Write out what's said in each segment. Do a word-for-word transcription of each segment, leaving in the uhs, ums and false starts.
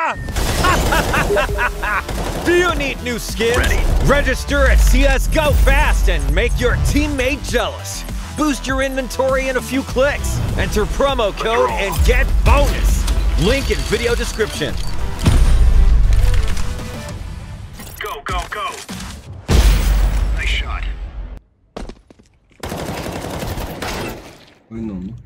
Do you need new skins? Ready. Register at C S G O Fast and make your teammate jealous. Boost your inventory in a few clicks. Enter promo code and get bonus. Link in video description. Go, go, go. Nice shot. Oyun oldu.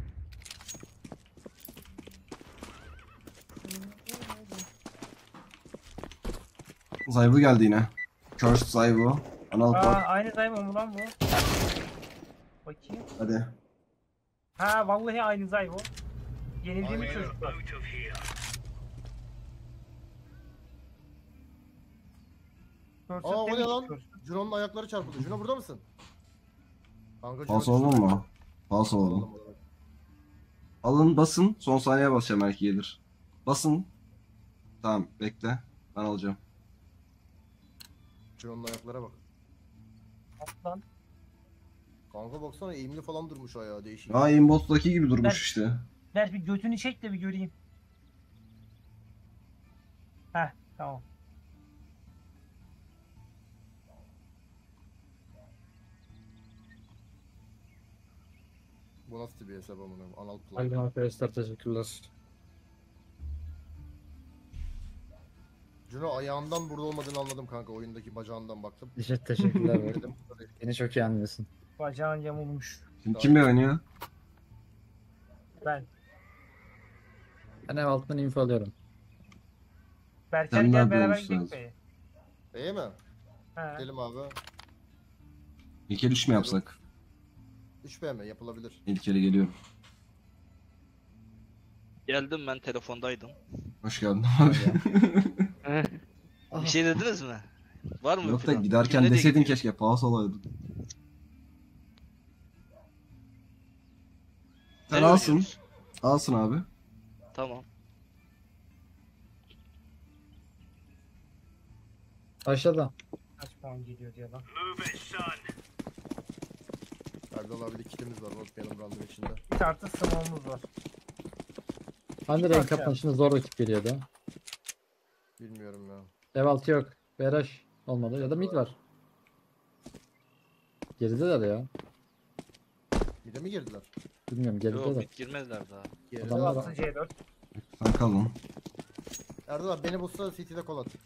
Zaybu geldi yine. Cursed Zaybu. Anal Aa, Park. aynı Zayvo mu lan bu? Bakayım. Hadi. Ha vallahi aynı Zayvo. Yenildiğimiz çocuklar. Out of here. Görsel Aa o ne demiş, lan? görsel. Juno'nun ayakları çarpıldı. Juno burada mısın? Kanka Pas Juno oldun mu? Pas oldum. Alın basın. Son saniye basacağım belki gelir. Basın. Tamam bekle. Ben alacağım. Juno'nun ayaklara bak. Lan. Kanka baksana eğimli falan durmuş ayağı değişik. Aa aimbot'taki gibi durmuş Ben- işte. Ver bir götünü çek de bir göreyim. Heh tamam. Bu nasıl bir hesap amına? Anal play. Aynen arkadaşlar, teşekkürler. Juno ayağından burada olmadığını anladım kanka. Oyundaki bacağından baktım. Teşekkür teşekkürler. bak. Dedim. Beni çok iyi anlıyorsun. Bacağın yamulmuş. Şimdi kim oynuyor? Ben. Ben ev altından info alıyorum. Berker Sen gel nerede beraber olmuşsun gidelim lazım? be. İyi mi? He. Gidelim abi. İlk el üç mü yapsak? üç B mi? Yapılabilir. İlk ele geliyorum. Geldim, ben telefondaydım. Hoş geldin abi. Bir şey dediniz mi? Var mı? Yok da plan? giderken Nereye deseydin gidiyor? keşke. Paus olaydın. Sen Nereye alsın. gidiyoruz? Alsın abi. Tamam. Aşağıda. Kaç puan geliyor diye lan. Move it, son. Erdal abi de kitimiz var. Unutmayalım random içinde. Bir tartı smoke'umuz var. Hani renk kapanışında zor rakip geliyordu. Bilmiyorum ya. Ev altı yok. Beraş olmadı ya da mid var. Gerideler ya. Bir de mi girdiler? Bilmiyorum, Yok, gerideler. bit girmezler daha. Geride. Adamlar- altı C dört. Sen kal lan. Erdal abi beni bulsa City'de kol at.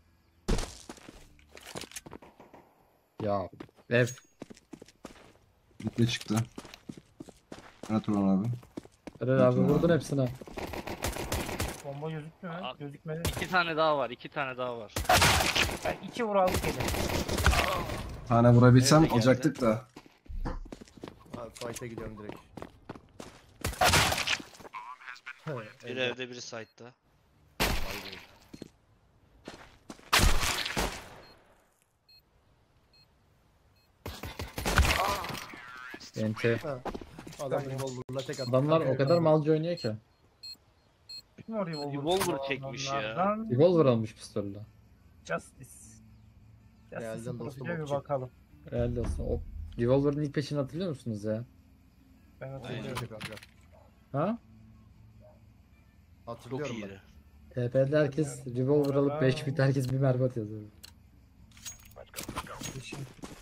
Ya ev. Bitti çıktı. Evet Turan abi. Erer abi vurdun hepsine. Bomba gözükmüyor mu? Abi. Gözükmedi. İki tane daha var, iki tane daha var. Ben iki vur aldık eli. Tane vurabilsem Nerede geldi? olacaktık da. Ha fight'e gidiyorum direkt. Biri evde, biri site'da. Haydi. Ente. Adam revolver'la tek attı. Adamlar o kadar malca oynuyor ki. Kim o revolver? Revolver kullanan çekmiş ya. onlardan? Revolver almış pistolle. Justice. Geldim Justice'ın dostum, profile bir okçu. bakalım. Herhalde olsun. O Revolver'ın ilk peşini hatırlıyor musunuz ya? Ben Aynen. hatırlıyorum. Kanka. Ha? Çok Hatırlıyorum ben. iyiydi. T P'de herkes Revolver alıp beş bit, herkes bir mermi atıyor zaten. Şimdi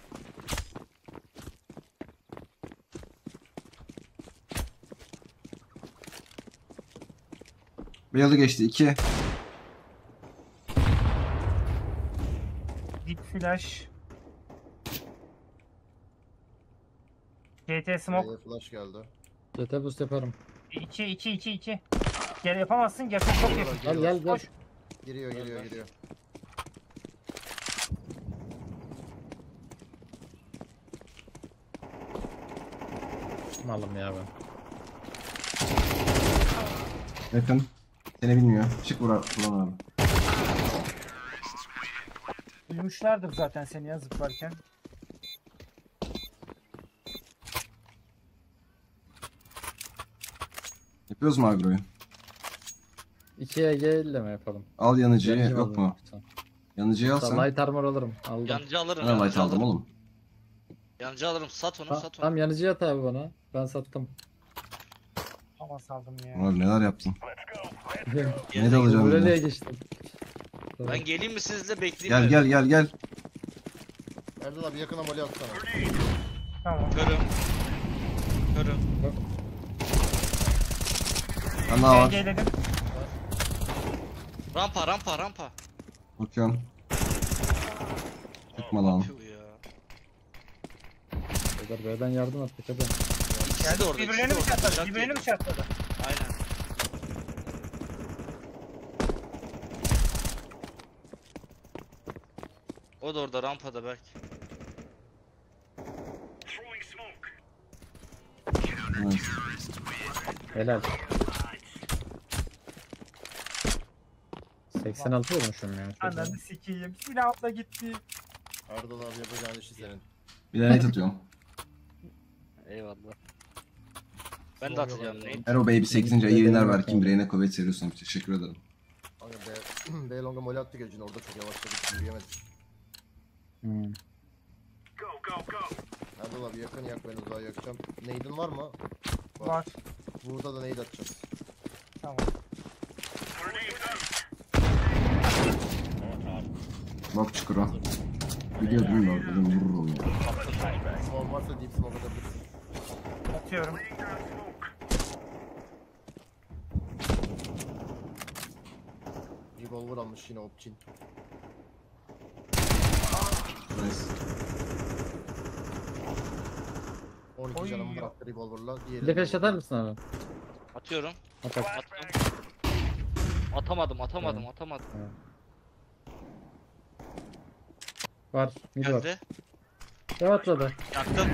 Beyazı geçti. iki. Deep flash. G T smoke. Ee, flash geldi. C T boost yaparım. iki iki iki iki. Gel yapamazsın. Yakın çok yakın. Gel gel gel. Koş. Giriyor giriyor giriyor. Malım ya ben. Yakın. Seni bilmiyor. Çık vur Turan abi. Duymuşlardır zaten seni ya zıplarken. Yapıyoruz mu agroyu? ikiye G ile mi yapalım? Al yanıcıyı. Yanıcı Yok alayım. mu? Yanıcıyı al sen. Light armor alırım. Aldım. Yancı alırım. Ben de light yancı aldım alırım. oğlum. Yancı alırım. Sat onu, Ta- sat onu. Tamam yanıcı at abi bana. Ben sattım. Ama saldım ya. Abi neler yaptın? Ne de alacağım Buraya ben? geçtim. Ben geleyim mi sizle bekleyeyim Gel mi? gel gel gel. Erdal abi yakına moli atsana. Tamam. Körüm. Körüm. Ben daha var. Dengeledim. Rampa rampa rampa. Bakıyorum. Çıkma lan. Tüh ya. Beyler B'den yardım at. Hadi. İkisi de orada. ikisi Birbirlerini de mi orada. çatladı? Bıçak Birbirlerini mi yedi. çatladı? Aynen. O da orada rampada belki. Throwing smoke. Evet. Helal. seksen altı olmuşum ya. Ananı sikeyim. Silahla gitti. Erdal abi yapacağın işi senin. Bir de net atıyorum. Eyvallah. Ben de atacağım neyi? Hero Baby sekizinci ayı yayınlar ver. Kim Bireyne kuvvet seriyorsun. Teşekkür ederim. Kanka B, B longa moli attık Ecin, orada çok yavaşladık, yürüyemedik. Hmm. Go, go, go. Erdal abi yakın yak, ben uzağa yakacağım. Nade'in var mı? Var. Burada da nade atacağız. Tamam. Grenade out. Bak çukura. Biliyor değil mi? Dedim vurur onu. Smoke varsa deep smoke atabilirsin. Atıyorum. Revolver almış yine Opçin. Nice. on iki Oy. canımı bıraktı revolver'la. Diğeri Bir de flash atar mısın abi? Atıyorum. At at. Attım. Atamadım atamadım Evet. atamadım. Var. Mid var. Geldi. Dev atladı. Yaktım.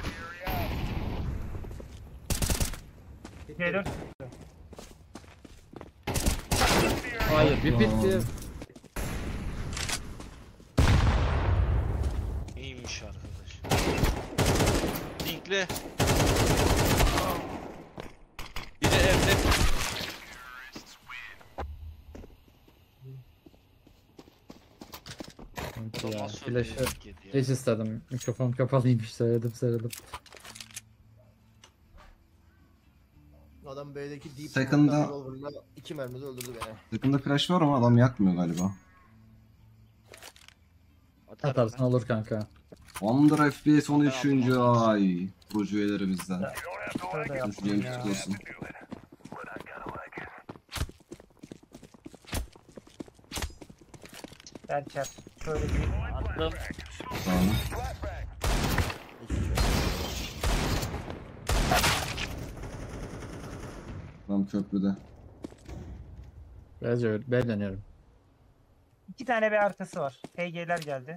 Gelir. Hayır. Bir bitti. İyiymiş arkadaş. Linkli. Biri evde. Ya, Nasıl söylüyor flash'ı link yedi ya? geç istedim. Mikrofon kapalıymış. Söyledim söyledim. Adam B'deki deep Second'da- smoke'tan revolver'la iki mermide öldürdü beni. Yakında flash var ama adam yakmıyor galiba. Atarım Atarsın ben. olur kanka. Wonder F P S on Ben üçüncü aldım. ay. Proje üyelerimizden. Şöyle yaptım Düşüncemiz ya. kutlu olsun. Berker. Şöyle bir. Attım. Sağ olun. Adam köprüde. Biraz öyle. Ben dönüyorum. İki tane bir arkası var. H G'ler geldi.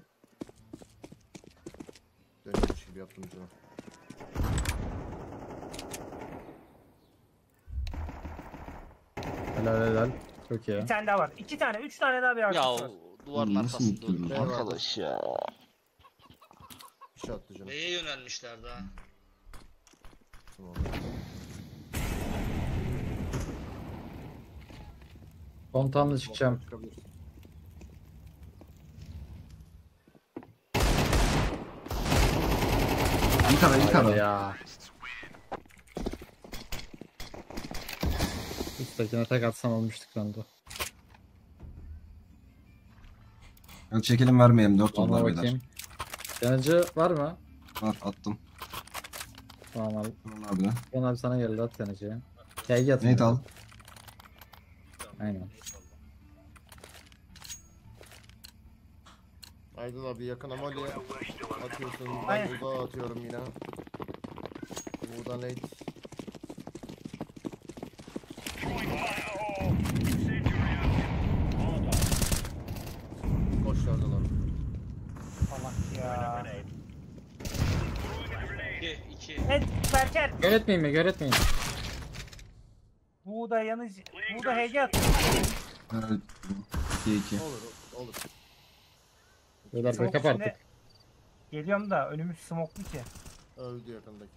Dönüyormuş gibi yaptım canım. Helal helal. Çok iyi. Bir tane daha var. İki tane, üç tane daha bir Ya arkası var. duvarın Nasıl arkasında mutluyuz öldü. lan? Arkadaş ya. Bir şey attı canım. B'ye yönelmişler daha. Tamam. Kontağımla çıkacağım. Çıkabilirsin. İlk ara ilk Hayır ara. ya. Üsttekine tek atsam olmuştuk bende. Hadi çekelim vermeyelim. Dört Ona oldular beyler. bakayım. Yanıcı var mı? Var attım. Tamam abi. Tamam abi de. Ben abi sana geldi at yanıcıyı. Gel yat. Nate al. Aynen. Aydın abi yakına moli atıyorsun. Ben Aynen. uzağa atıyorum yine. Buradan nade. Koş Erdal abi. Allah ya. iki iki. Evet Berker. Göretmeyin mi? Göretmeyin. Bu da yanıcı. Bu da H G atıyor. Evet. iki iki. Olur olur. Beyler Smoke backup içinde- artık. Geliyorum da önümüz smoklu ki. Öldü yakındaki.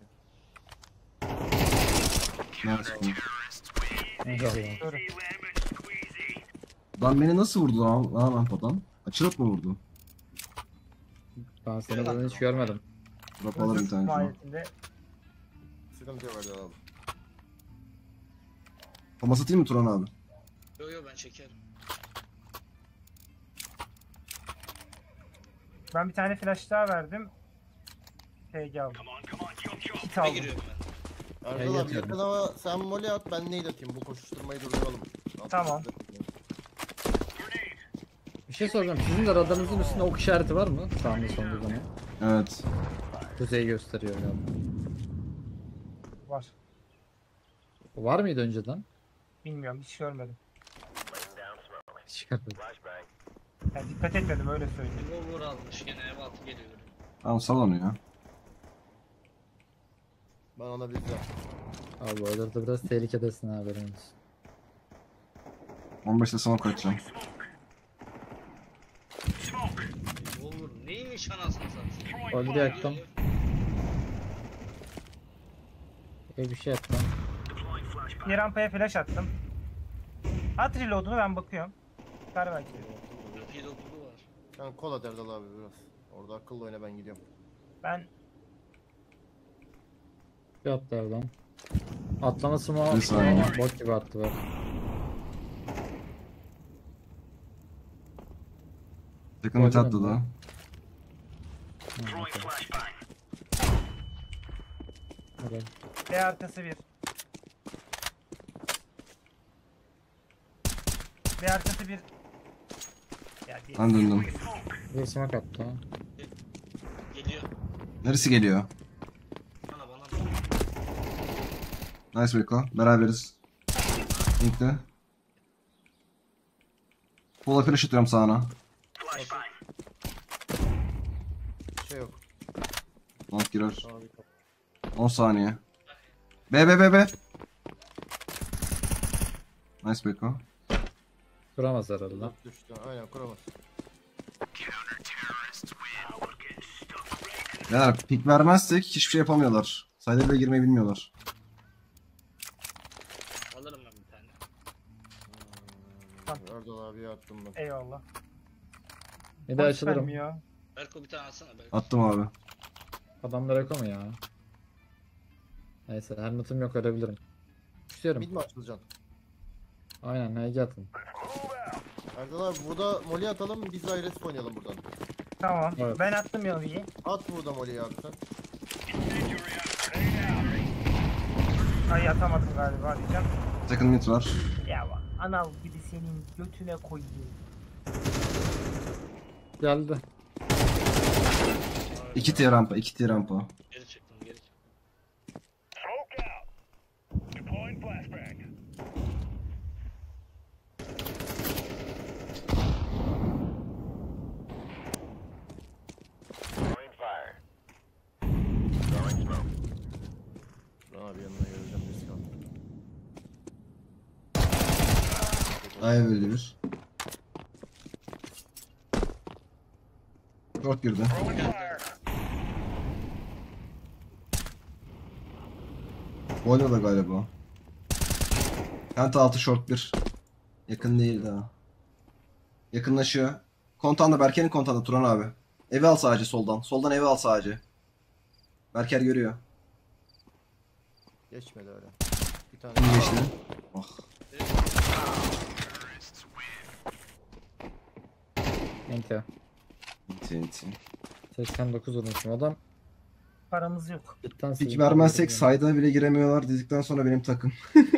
Nice. Eyvallah. Dur. Lemon squeezy. Lan beni nasıl vurdu lan, lan rampadan? Açılıp mı vurdu? Ben seni buradan hiç görmedim. Drop alırım bir tane şunu. Mahiyetinde. Sıkıntı yok Erdal abi. Famas atayım mı Turan abi? Yo yo ben çekerim. Ben bir tane flash daha verdim. Şey geldi. Come on, come on, jump, jump. Kit Ne aldım. giriyorum ben? Erdal Hey, abi yatıyorum. yakın ama sen mole at ben nade atayım. Bu koşuşturmayı durduralım. At- Tamam. Grenade. Bir şey soracağım. Sizin de radarınızın üstünde ok işareti var mı? Sağında sonunda bana. Evet. Kuzey gösteriyor galiba. Var. Var mıydı önceden? Bilmiyorum hiç görmedim. Çıkardım. Yani dikkat etmedim öyle söyleyeyim. Revolver almış gene ev altı geliyor. Tamam sal onu ya. Ben ona bir de. Abi orada da biraz tehlikedesin ha haberin olsun. on beşte smoke atacağım. Smoke. Revolver neymiş anasını satayım. Throwing Orada fire. yaktım. İyi bir şey yaptım. Deploying flashbang. Bir rampaya flash attım. At reload'unu ben bakıyorum. Çıkar belki. P dokuzu var. Sen kol at Erdal abi biraz. Orada akıllı oyna ben gidiyorum. Ben Bir attı oradan. Atlaması mı? Bir saniye. Bot gibi attı bak. Yakın mid attı Gördün da. mü? Throwing flashbang. Okay. B arkası bir. B arkası bir. Ya bir. Ben döndüm. Bir smoke attı. Geliyor. Neresi geliyor? Bana bana. Nice Beko. Beraberiz. Link'te. Full flash atıyorum sağına. Flashbang. Bir şey yok. Long girer. Abi kap- on saniye. B B B B. Nice Beko. Kuramaz herhalde. Uzak düştü. Aynen kuramaz. Beyler pik vermezsek hiçbir şey yapamıyorlar. Sayda bile girmeyi bilmiyorlar. Alırım ben bir tane. Hmm, Erdal abiye attım ben. Eyvallah. Bir de Boş açılırım. vermiyor. Berko bir tane atsana Berko. Attım abi. Adamlar eko mu ya? Neyse helmetim yok ölebilirim. İstiyorum. Mid mi açılacaksın? Aynen H G atın. Erdal abi burada mole atalım biz Iris oynayalım buradan. Tamam. Evet. Ben attım Yavi'yi. At burada moleyi abi sen. Ay atamadım galiba diyeceğim. Second mid var. Ya bak, anal gibi senin götüne koyayım. Geldi. İki tier rampa, iki tier rampa. Geri çıktım geri çıktım. Smoke out. Deploying flashbang. Throwing fire. Throwing smoke. Buran abi yanına geleceğim risk al. Ay böyle bir. Short girdi. Throwing fire. Boiler da galiba. Kent altı short bir. Yakın değil daha. Yakınlaşıyor. Kontanda Berker'in kontanda Turan abi. Evi al sadece soldan. Soldan evi al sadece. Berker görüyor. Geçmedi öyle. Bir tane. İyi geçti. Oh. Ente. İnti inti. seksen dokuz vurmuşum adam. Paramız yok. Cidden Pik silip vermezsek aldım sayda bile giremiyorlar dedikten sonra benim takım.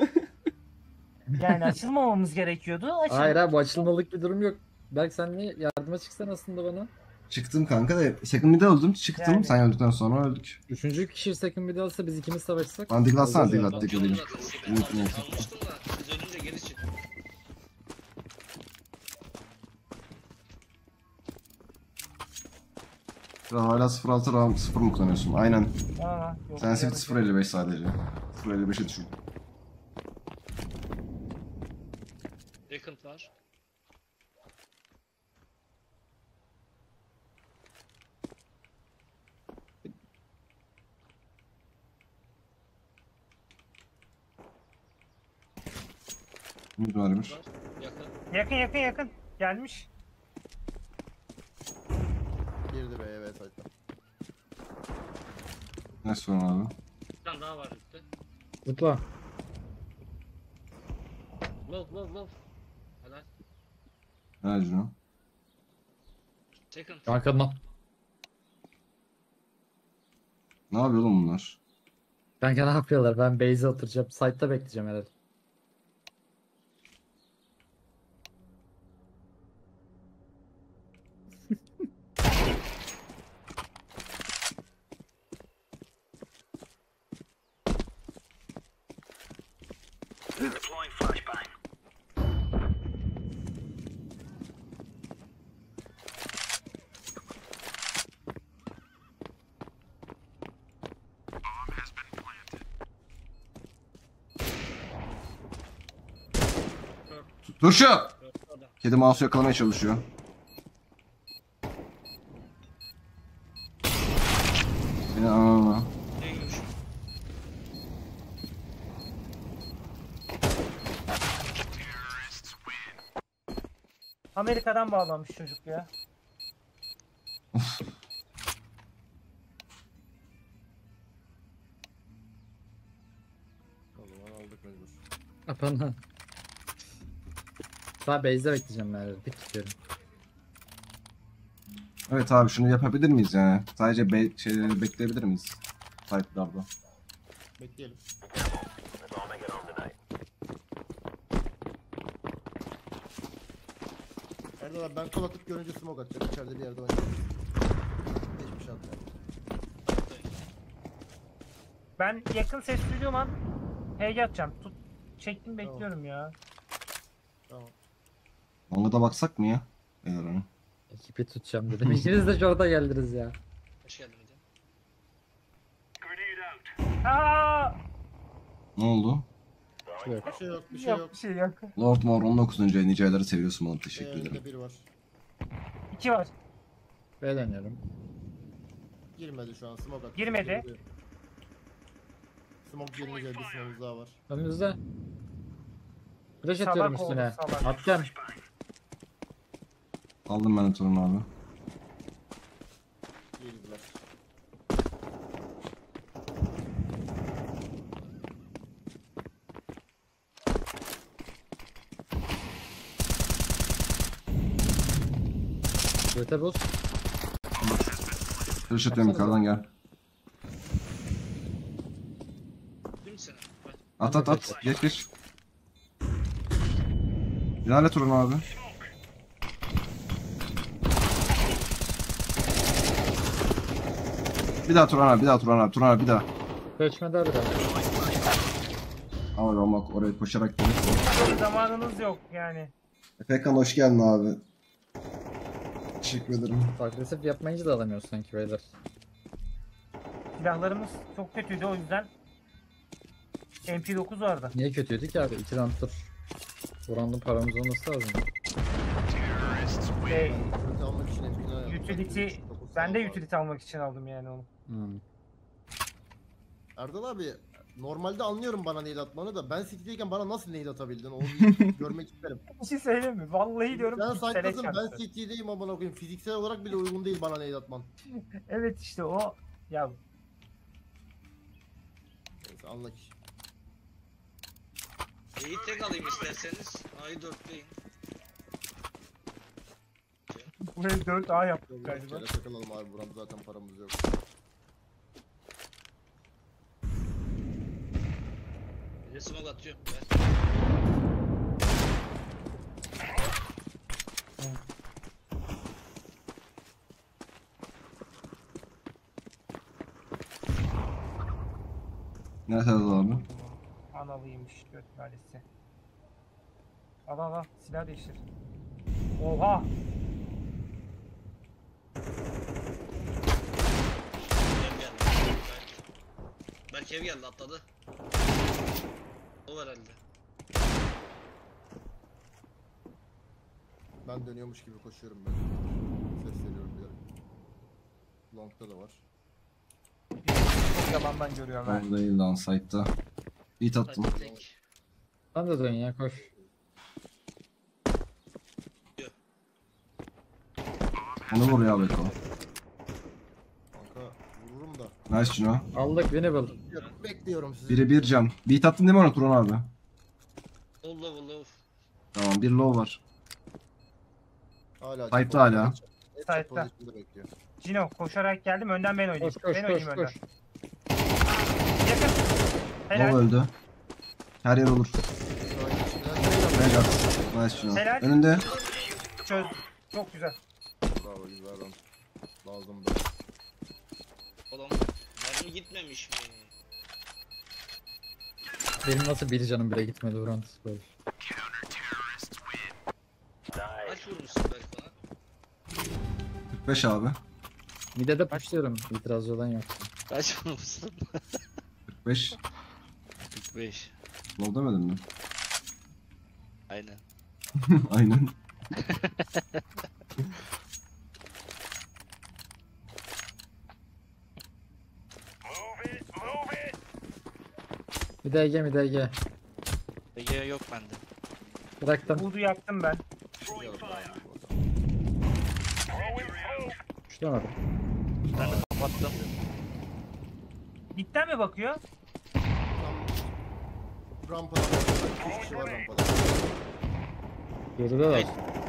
Yani açılmamamız gerekiyordu. yani. Açıl. Hayır abi bu açılmalık bir durum yok. Belki sen niye yardıma çıksan aslında bana. Çıktım kanka da second mid'e öldüm. Çıktım. Yani. Sen öldükten sonra öldük. Üçüncü kişi second mid alsa biz ikimiz savaşsak. Lan diggle atsana, Olur diggle ya. at, diggle Atıyorum diggle. zaten sizi. Unut, unut. Almıştım da siz ölünce geri çıktım. Şu hala sıfır altı RAM sıfır mı kullanıyorsun? Aynen. Aa, yok, Sensitivity yani- sıfır elli beş sadece. sıfır elli beşe düşün. Vacant var. Mid var bir. Var. Yakın. Yakın yakın yakın. Gelmiş. Girdi be evet zaten. Ne sorun abi? Bir tane daha var üstte. Zıpla. Love love love. Ha Cino. Second. Kanka Ne yapıyor oğlum bunlar? Kanka ne yapıyorlar? Ben base'e oturacağım. Site'da bekleyeceğim herhalde. Deploying flashbang. Dur şu! Orada. Kedi mouse'u yakalamaya çalışıyor. Beni aa. Neymiş? Amerika'dan bağlanmış çocuk ya. O zaman aldık mecbur. Apana. Daha base'de bekleyeceğim ben herhalde. Bir tutuyorum. Evet abi şunu yapabilir miyiz yani? Sadece be şeyleri bekleyebilir miyiz? Site'larda. Bekleyelim. Bombing it home tonight. Erdal abi ben kol atıp görünce smoke atacağım. İçeride bir yerde oynayacağım. Hiçbir şey atmayalım. Ben yakın ses duyduğum an H'ye atacağım. Tut, çektim bekliyorum ya. Tamam. Long'a baksak mı ya? Beyler onu. Ekipi tutacağım dedim. İkiniz de şurada geldiniz ya. Hoş geldin hocam. Grenade out. Aa! Ne oldu? Yok. Bir şey yok, bir şey Yok yok. bir şey yok. Lord Mor on dokuzuncu nice ayları seviyorsun bana teşekkür Ee, ederim. önünde biri var. İki var. Ve dönüyorum. Girmedi şu an smoke attı. Girmedi. Girdi. Smoke girince bir smoke'umuz daha var. Önümüzde. Flash Salak atıyorum oldu, üstüne. salak. Attım. Aldım ben de Turan abi. Girdiler. Göte boz. Flash atıyorum yukarıdan gel. Değil mi sen? Bak. At at at. Geç geç. İlerle Turan abi. Bir daha Turan abi, bir daha Turan abi, Turan abi bir daha. Ölçmede harbiden. Ama Romak oraya koşarak gelirse. Zamanınız yok yani. Efekan hoş geldin abi. Teşekkür ederim. Agresif yapmayınca da alamıyoruz sanki beyler. Silahlarımız çok kötüydü o yüzden. M P dokuz vardı. Niye kötüydü ki abi? İki round tur. Bu round'un paramız olması lazım. Ve Kötü almak için empina yaptım. utility, ben de utility almak için aldım yani onu. Hmm. Erdal abi normalde anlıyorum bana nail atmanı da ben City'deyken bana nasıl nail atabildin onu bir görmek isterim. Bir şey söyleyeyim mi? Vallahi diyorum Sen piksele saklasın ben çarptı. City'deyim amına koyayım. Fiziksel olarak bile uygun değil bana nail atman. Evet işte o. Ya Neyse anla ki. İyi tek alayım isterseniz. A'yı dörtleyin. buraya dört A yaptık Biraz galiba. kere takılalım abi buram zaten paramız yok. Bir de smoke atıyor. Ver. Nerede abi? Analıymış göt valisi. Al al al silah değiştir. Oha! Ev geldi. Belki. Belki ev geldi atladı. O var herhalde. Ben dönüyormuş gibi koşuyorum ben. Ses veriyorum bir yere. Long'da da var. Çok yalandan görüyorum ben. Ben değil lan site'da. Beat attım. Hadi tek. Sen de dön ya koş. Onu vur ya Beko. Kanka vururum da. Nice Cino. Aldık winnable. Bekliyorum, bekliyorum sizi. Biri bir cam. Beat attın değil mi ona Turan abi? Low low low. Tamam bir low var. Hala. Kayıtlı hala. Headshot Site'da. pozisyonda bekliyor. Cino koşarak geldim. Önden ben oynayayım. Koş koş ben koş oynayayım önden. koş. Yakın. Lava Helal. öldü. Her yer olur. Şu an içinden Helal. Nice şunu. Helal. Önünde. Çöz. Çok güzel. Bravo güzel lan. Lazımdı. Oğlum mermi gitmemiş mi? Benim nasıl bir canım bile gitmedi Buran. Böyle. Kaç vurmuşsun belki bana? kırk beş abi. Mide de pushluyorum. İtirazı olan yok. Kaç vurmuşsun? kırk beş. kırk beş. Lol demedim mi? Aynen. Aynen. Bir de Ege, bir de Ege. Ege yok bende. Bıraktım. Buğdu yaktım ben. Pushlayamadım. Kapattım. Dipten mi bakıyor? Tam rampada. üç kişi var rampada. Geride var.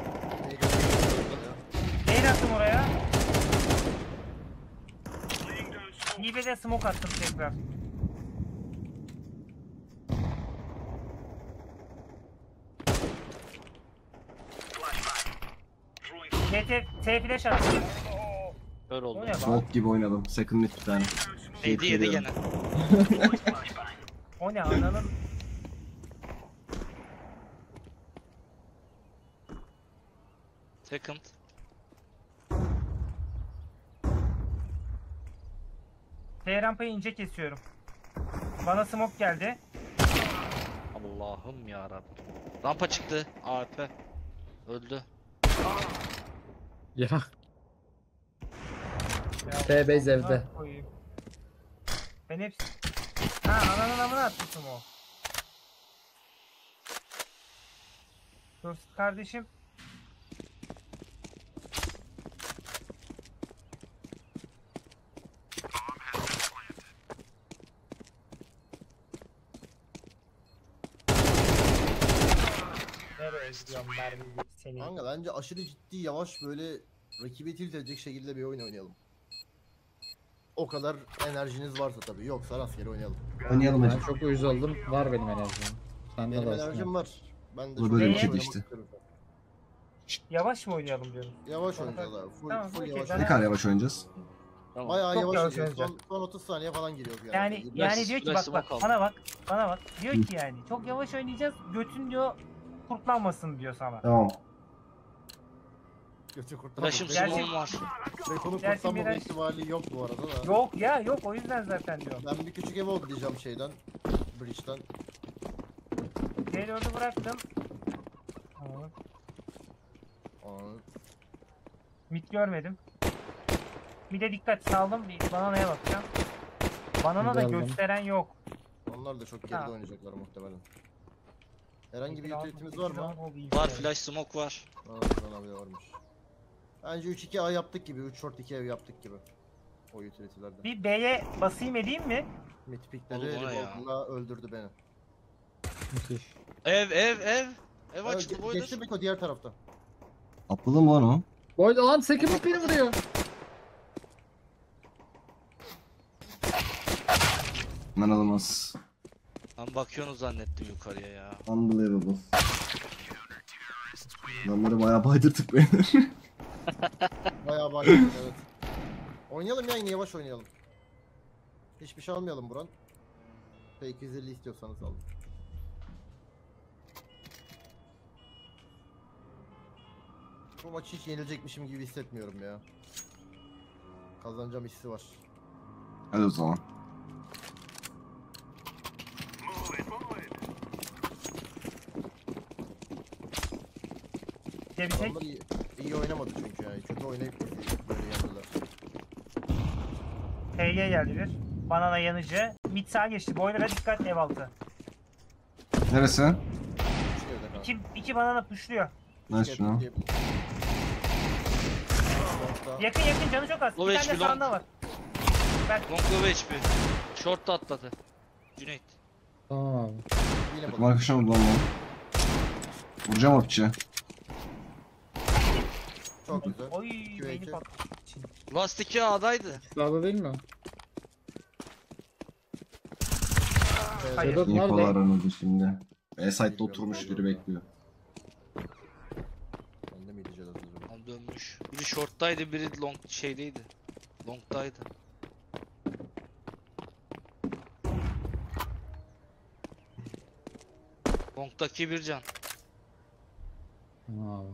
Neyin attım oraya? Hibe'de smoke attım tekrar. T T T flash attım. Kör O oldu. ne lan? Smoke gibi oynadım. Second mid bir tane. Neydi yedi Keyifli gene. O ne ananın? Second. T rampayı ince kesiyorum. Bana smoke geldi. Allah'ım ya Rabbim. Rampa çıktı. A P. Öldü. Ya. Ya, T base amına evde. koyayım. Ben hepsi... Ha ananın amına atmışım o. Dur kardeşim. Nereye gidiyorum mermi seni? Kanka bence aşırı ciddi yavaş böyle rakibi tilt edecek şekilde bir oyun oynayalım. O kadar enerjiniz varsa tabii. Yoksa rastgele oynayalım. Oynayalım Ben hacı. çok uyuz oldum. Var benim enerjim. Sende Benim de olsun. enerjim var. Ben de Bu çok böyle bir yavaş şeydi oynamak işte. istiyorum. Yavaş mı oynayalım diyorum. Yavaş oynayacağız abi. Full, Tamam, full okey, yavaş. ben- Ne kadar yavaş oynayacağız? Bayağı Çok yavaş, yavaş oynayacağız. Son, oynayacağız. son otuz saniye falan giriyor yani. Yani Biraz- yani diyor ki biraz bak bak smoke bana bak bana bak diyor ki yani çok yavaş oynayacağız götün diyor kurtlanmasın diyor sana. Tamam. Götü kurtaramadı. Flash'ım Gerçi- smoke'um var. Rekonu Gerçi kurtarmama biraz- ihtimali yok bu arada da. Yok ya yok o yüzden zaten diyor. Ben bir küçük ev oldu diyeceğim şeyden. Bridge'den. C dördü bıraktım. Aa, Aa, mid görmedim. Bir de dikkat saldım bir bananaya bakacağım. Banana da Geldim. gösteren yok. onlar da çok geride Ha. oynayacaklar muhtemelen. Herhangi bir utilitimiz var mı? Var flash smoke var. Aa, Turan abi varmış. Bence üç iki A yaptık gibi, üç short iki ev yaptık gibi. O utility'lerde. Bir B'ye basayım edeyim mi? Midpick'leri Oğlum o ne ya? revolver'la öldürdü beni. Müthiş. Ev ev ev. Ev Evet, açtı ge- boiler. geçti Beko diğer tarafta. Atladı mı lan o? Boy lan second beni vuruyor. İnanılmaz. Ben bakıyorsunuz zannettim yukarıya ya. Unbelievable. Adamları bayağı baydırdık beyler. Bayağı bağlı evet. Oynayalım ya yine yavaş oynayalım. Hiçbir şey almayalım Buran. P iki yüz elli istiyorsanız alın. Bu maçı hiç yenilecekmişim gibi hissetmiyorum ya. Kazanacağım hissi var. Hadi o zaman. Bir de bir tek Adamlar iyi, iyi oynamadı çünkü yani. Kötü oynayıp böyle yendiler. T G geldi bir. Banana yanıcı. Mid sağ geçti. Boiler'a dikkat ev altı. Neresi? Üç evde kaldı. İki, iki banana pushluyor. Nice şunu. Yakın yakın canı çok az. Low Bir H P tane de long. sağında var. Ben Long low H P. Short da atladı. Cüneyt. Tamam abi. Yine Takım bakalım. arkadaşına vurdu lan. Vuracağım o piçi. Çok güzel. Oy iki ve beyni iki. patladı. Last iki A'daydı. Sağda değil mi? Hayır. Sedat İnfolar nerede? aranıldı şimdi. E-Site'da oturmuş biri bekliyor. Ben de mi gideceğiz az önce? Lan dönmüş. Biri short'taydı, biri long şeydeydi. Long'daydı. Long'daki bir can. Aa.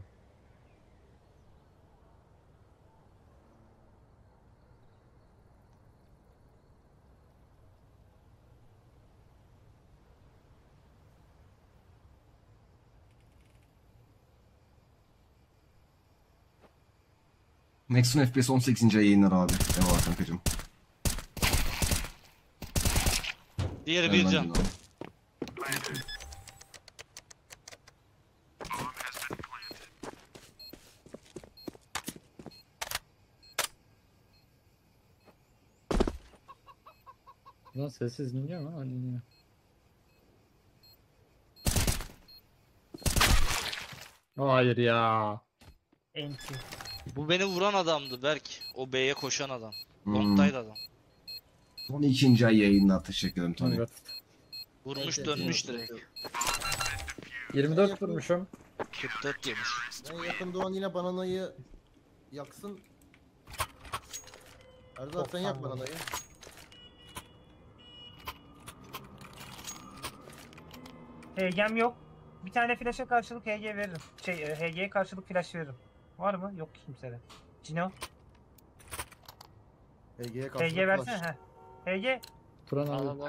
Max'un F P S on sekizinci ay yayınlar abi. Eyvallah kankacım. Diğeri bir can. Lan sessiz dinliyor mu? Hadi dinliyor. Hayır ya. Enti. Bu beni vuran adamdı Berk. O B'ye koşan adam. Hmm. Long'daydı adam. on ikinci ay yayınlar. Teşekkür ederim Tony. Evet. Vurmuş Evet, dönmüş evet, direkt. yirmi dört vurmuşum. kırk dört yemiş. Ben yakın doğan yine bananayı yaksın. Erdal sen yak doksan bananayı. H G'm yok. Bir tane flash'a karşılık H G veririm. Şey e, H G'ye karşılık flash veririm. Var mı? Yok kimsede. Cino. H G'ye H karşı. G versene he. H G Turan Al abi. al al.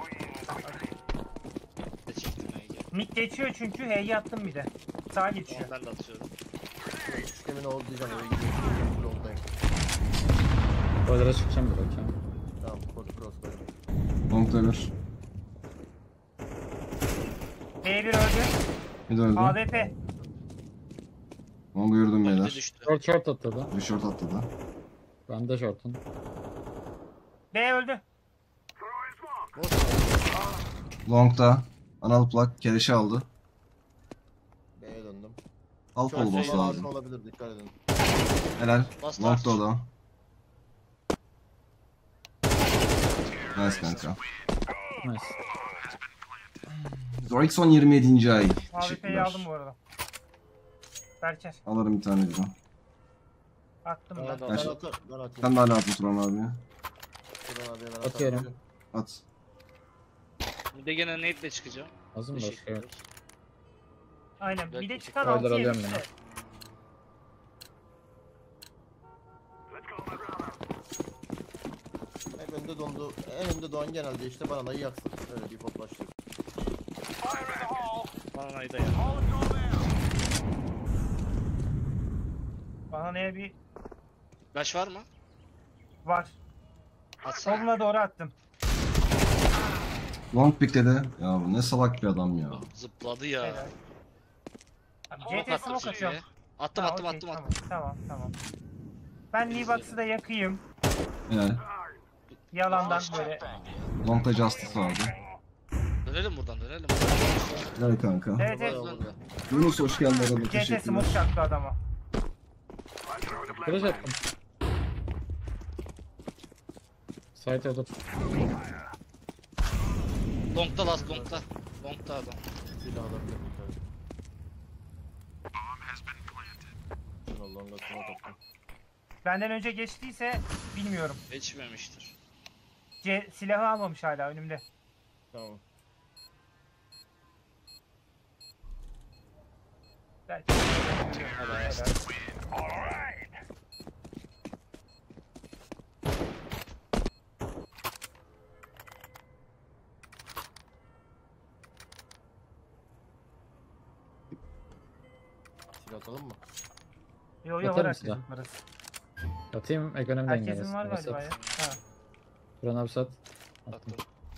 Ne çektim Ege? mid geçiyor çünkü H G attım bir de. Sağa geçiyor. Tamam, ben de atıyorum. Sistemin oldu diyeceğim eve gidiyorum. Full oldayım. Boiler'a çıkacağım bir bakayım. Tamam, kod cross koydum. Long'da bir. B bir öldü. Bir de öldü. A W P. Long'u yürüdüm Önde beyler. düştü. Short short atladı. Bir short atladı. Ben de short'um. B öldü. Long'da. Anal plak. Keleşi aldı. B'ye döndüm. Half Şöyle olması sola lazım. arka olabilir, dikkat edin. Helal. Last Long'da o arch. da. Nice kanka. Nice. Zorix on yirmi yedinci ay. A W P'yi Teşekkürler. aldım bu arada. Berker. Alırım bir tane daha. Attım Ben, ben. ben, Ben- atar, ben atayım. Sen de hala atın Turan abi ya. Turan abiye ben Atıyorum. atarım. At. Bir de gene nade'le çıkacağım. Az mı başka yok? Teşekkürler. Aynen. Bir de çıkan Spoiler altı alıyorum yemişti. yine. Hep önde dondu. En önde doğan genelde işte bananayı yaksın. Öyle bir pot başlıyor. Bana da ya. Bana neye bir Flash var mı? var. Atsana. Soluna doğru attım. Long pick dedi. Ya bu ne salak bir adam ya. Zıpladı ya. Helal. Abi Smoke C T attım smoke atıyorum. City'ye. Attım Ha, attım okey, attım attım. Tamam tamam tamam. Ben Libox'ı da yakayım. Helal. Yalandan böyle. Long'da Justice vardı. Dönelim buradan dönelim. Helal kanka. Evet evet. Bayağı oldu. Yunus hoş geldin arada. C T Teşekkürler. smoke çaktı adama. Flash attım. Site olur. Long'da last long'da. Long'da adam. Silah alabilir miyim? Şuna longa smoke attım. Benden önce geçtiyse bilmiyorum. Geçmemiştir. C silahı almamış hala önümde. Tamam. Belki. Helal. Helal. Silah atalım mı? Yo yo Atar var mısın herkesin ya? parası. Atayım ekonomi dengesi. Herkesin var galiba ya. Ha. Turan abi sat. Attım. Attım.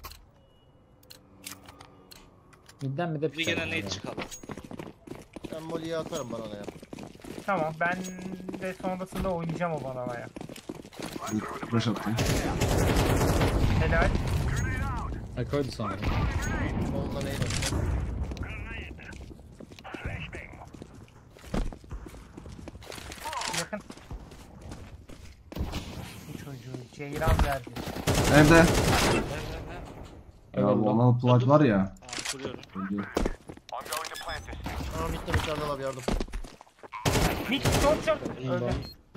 Midden bir de Bir gene nade çıkalım. Ben Molly'ye atarım bananaya. Tamam ben de sonrasında oynayacağım o bananaya. Flash attım. Helal. Ha koydu sonra. Solda neydi? yakın. Bu çocuğu Ceyran verdi. Evde. Ver ver ver. Ya Eyvallah. bu ana plug var ya. Aa kuruyorum. Öldü. Aa mitte içeride var yardım. Mid short short. Öldü.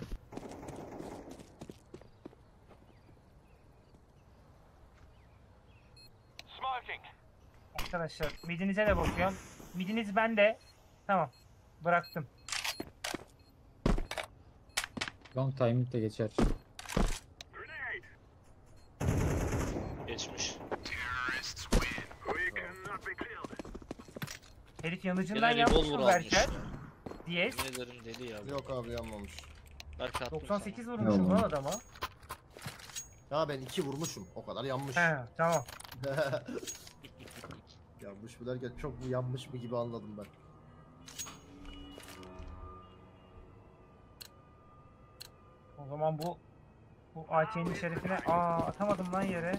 Arkadaşlar midinize de bakıyorum. Midiniz bende. Tamam. Bıraktım. Long timing de geçer. Geçmiş. Herif yanıcından Gene yapmış revolver mı almış. Berker? Diye. Yemin ederim deli ya. Yok abi yanmamış. Berk attım doksan sekiz sana. vurmuşum Yok. lan adama. Ya ben iki vurmuşum. O kadar yanmış. He tamam. Yanmış mı derken çok mu yanmış mı gibi anladım ben. O zaman bu bu A K'nin şerefine aa atamadım lan yere.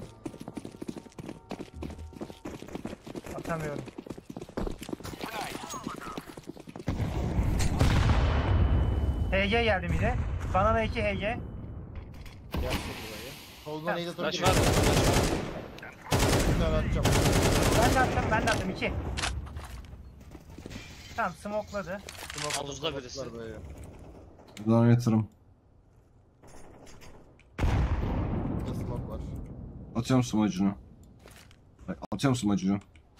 Atamıyorum. H G geldi bize. Banana iki H G. Soldan eğde Flash tabii. var mı? Flash var mı? Bir tane atacağım. Ben de attım, ben de attım iki. Tamam smokeladı. Smoke Havuzda atıp birisi. kapattılar böyle. Buradan yatırım. Burada smoke var. Atıyorum smacını. Atıyorum smacını.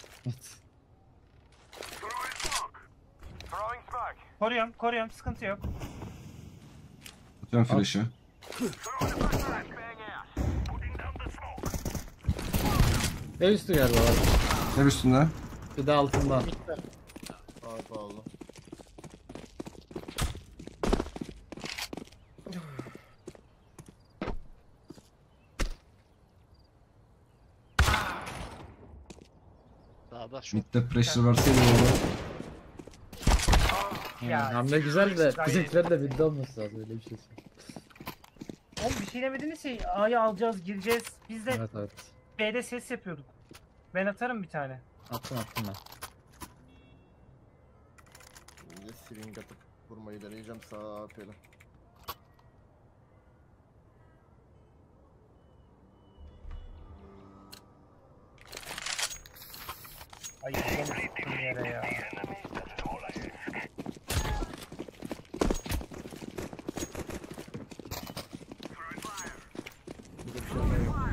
Koruyorum, koruyorum, sıkıntı yok. Atıyorum flash'ı. Ev üstü galiba var. Ne üstünde? Bir de altında. Ay pahalı. Sağda şu. Mid'de pressure verseydi orada. Ya, Hamle güzel de gayet- bizimkiler de bildi olması lazım öyle bir şey. Oğlum bir şey demediniz ki A'yı alacağız, gireceğiz. Biz de Evet evet. B'de ses yapıyorduk. Ben atarım bir tane. Attım attım ben. Şimdi swing atıp vurmayı deneyeceğim sağ apeli. Ay yine sıktım yere ya. Burada bir şey yok.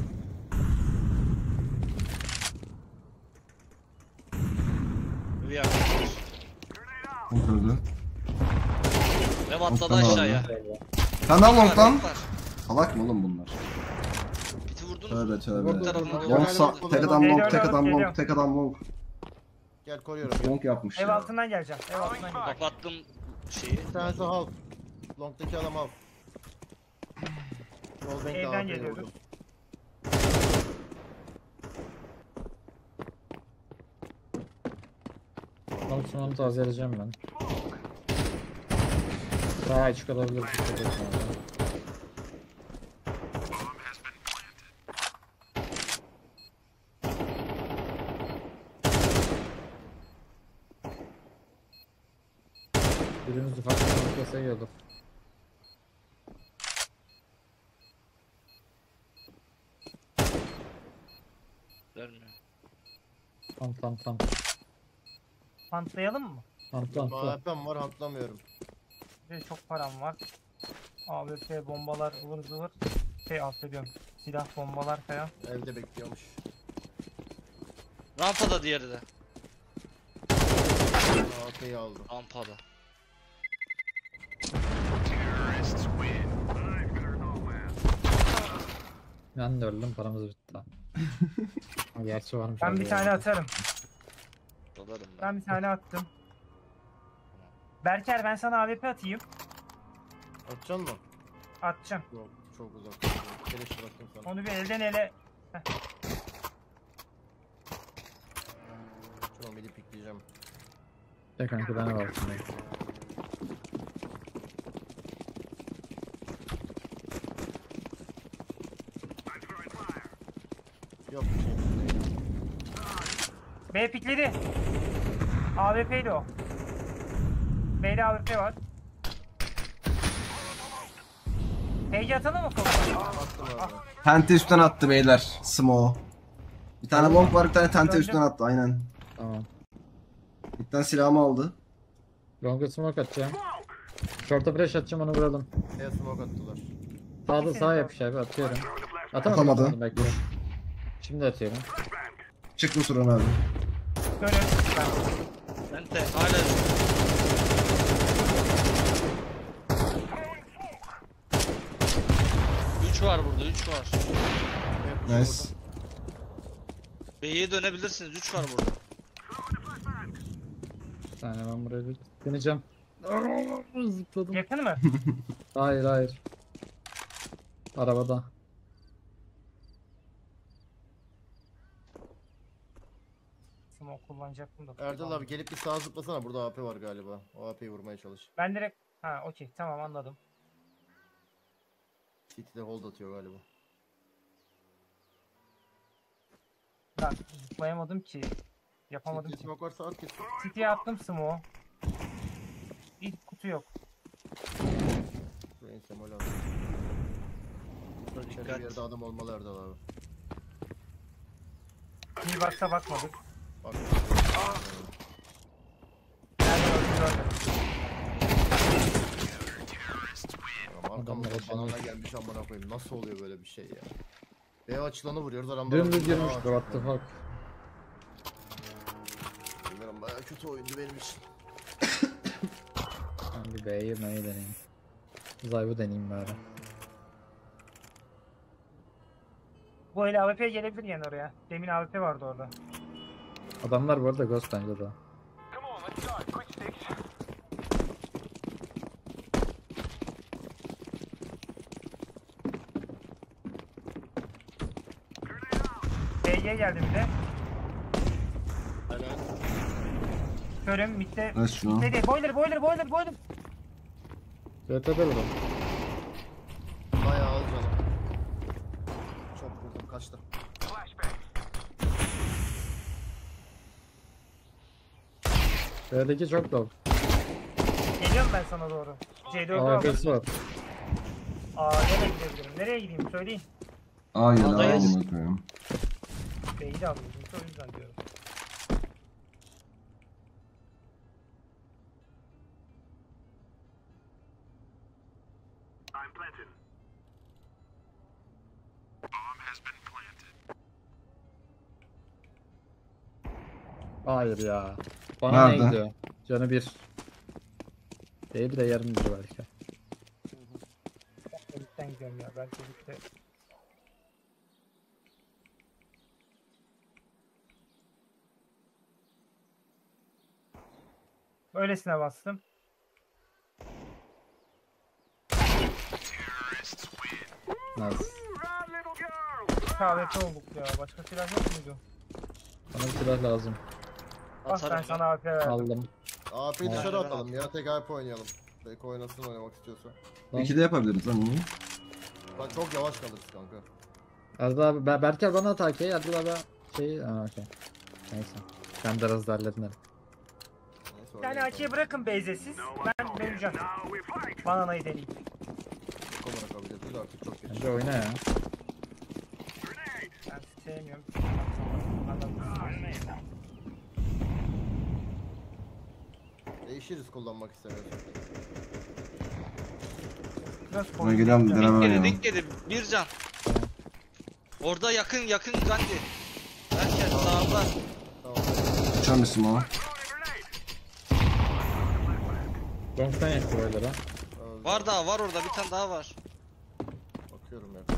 Bir yaklaşmış. Long öldü. Rev atladı Tamam. aşağıya. Sen daha long Var, lan. var. Salak mı oğlum bunlar? Biti vurdunuz Tövbe mu? tövbe. tarafında Long var. sa- tek adam long, Geliyorum, tek adam long, geliyorum. tek adam long. Gel koruyorum. Gel. Long yapmış Ev ya. altından geleceğim. Ev altından geleceğim. Kapattım şeyi. Bir tanesi half. Long'daki adam half. Wallbang de Evden A P'ye geliyordur. vurdum. Long sununu tazeleyeceğim ben. Daha açık olabilir. Birimiz ufak bir noktası yiyordu. Vermiyor. Tam tam tam. Pantlayalım mı? Tam tam tam. A P'm var hantlamıyorum. Bir de çok param var. A W P bombalar ıvır zıvır. Şey affediyorum. Silah bombalar falan. Evde bekliyormuş. Rampada diğeri de. A P'yi aldı. Rampada. Ben de öldüm paramız bitti. Gerçi varmış. Ben abi bir ya. tane atarım. Dalarım ben. Ben bir tane attım. Berker ben sana A W P atayım. Atacaksın mı? Atacağım. Yok çok uzak. Keleş bıraktım sana. Onu bir elden ele. Şunu midi pikleyeceğim. Ya kanka ben var altında. Yok bir şey. B pikledi. A W P'ydi o. B'de A W P var. H G atalım mı koluna? Attım abi. Tente üstten attı beyler. Smo. Bir tane long var, bir tane tente Döndüm. üstten attı aynen. Tamam. Bitten silahımı aldı. Long'a smoke atacağım. Short'a flash atacağım, onu vuralım. B'ye smoke attılar. Sağda sağ yapış abi, atıyorum. Atamadım. Atamadı. atamadım, Bekle. Şimdi atıyorum. Çıktı Turan abi. Görün. Ben de hala üç var burada, üç var. Nice. B'ye dönebilirsiniz, üç var burada. Bir saniye, ben buraya bir deneyeceğim. Zıpladım. Yakın mı? Hayır hayır. Arabada. Smoke kullanacaktım da. Erdal abi gelip bir sağa zıplasana, burada A P var galiba. O A P'yi vurmaya çalış. Ben direkt... Ha okey tamam anladım. City'de hold atıyor galiba. Ben zıplayamadım ki. Yapamadım City ki. smoke varsa at git. City'ye attım smoke'u. İlk kutu yok. Brain semol at. İçeride bir yerde adam olmalı Erdal abi. Bir baksa bakmadık. Bak. Nerede öldü gördüm. Arkamda Adamlar banana gelmiş amına koyayım. Nasıl oluyor böyle bir şey ya? B açılanı vuruyoruz adamlar. Dümdüz arkamda- girmişti, what the fuck. Bilmiyorum, bayağı kötü oyundu benim için. Ben bir B'yi M'yi deneyeyim. Zayv'ı deneyeyim bari. Bu ele A W P gelebilir yani oraya. Demin A W P vardı orada. Adamlar bu arada Ghost bence de. B G geldi bir de. Helal. Körüm midde. Nice şunu. Midde değil. Boiler boiler boiler boiler. B T'de vuralım. Bayağı az canım. Çok vurdum, kaçtı. B'deki çok low. Geliyorum ben sana doğru. C dört'ü A aldım. F'si var. Aa nereye gidebilirim? Nereye gideyim söyleyin. Aa ya da Adayız. amına koyayım. B'yi de aldım. O yüzden diyorum. Hayır ya. Bana Nerede? ne gidiyor? Canı bir. Değil bir de yarım bir belki. Elitten gidiyorum ya. Belki birlikte. Öylesine bastım. Nice. K V P olduk ya. Başka silah yok muydu? Bana bir silah lazım. Bak ben Atarım sana A W P verdim. Aldım. A P'yi Aynen. dışarı atalım ya, tek A P oynayalım. Belki oynasın oynamak istiyorsa. Lan. İki de yapabiliriz lan bunu. Bak çok yavaş kalırız kanka. Erdal abi, Ber Berker bana at A K'yi, Erdal abi şey... Aa okey. Neyse. Ben de hızlı halledin hadi. Neyse, Yani oynayalım. A K'yi bırakın base'e siz. Ben döneceğim. Bananayı deneyeyim. Çok olarak alacağız, biz artık çok geç. Bence oyna ya. Ben sevmiyorum. Anladım. Değişiriz kullanmak istemiyorsak. Biraz Ben korkunç geliyorum ya. deneme Dink yedi, oynayalım. dink yedi. Bir can. Orada yakın, yakın Gandhi. Berker sağda. Tamam. Uçan bir smoke. Long'dan yaktı böyle ha. Öldü. Var daha, var orada bir tane daha var. Bakıyorum ya.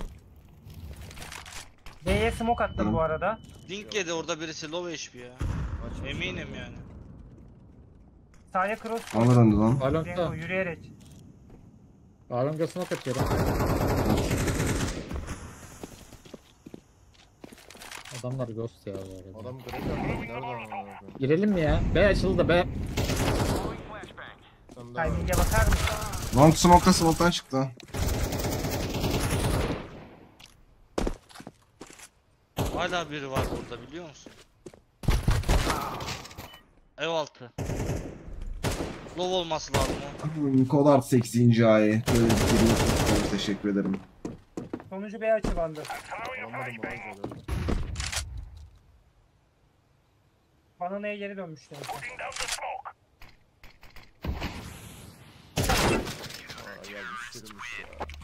B'ye smoke attım Tamam. bu arada. Dink yedi orada birisi, low H P ya. Açmış. Eminim yani. Sahaya cross Ona koydum. döndü lan. Along'da. Cengo yürüyerek. Along'a smoke atıyorum. Adamlar Ghost ya bu arada. Adam grek yaptı. Nerede ama? Girelim mi ya? B açıldı B. Sen daha Timing'e bakar mısın? Long smoke'ta smoke'tan çıktı. Hala biri var burada biliyor musun? Ev altı. Low olması lazım o. Hmm, Kodart sekizinci ayı. Böyle bir giriyorsunuz. Teşekkür ederim. Sonuncu B açı bandı. Alamadım bu arada. Bana neye geri dönmüştü en son. Aa gelmiş, yürümüş ya.